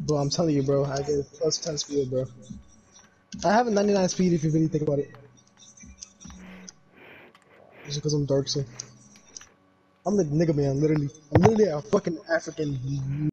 Bro, I'm telling you, bro. I get plus 10 speed, bro. I have a 99 speed if you really think about it. Just because I'm dark, so. I'm like nigga man, literally. I'm literally a fucking African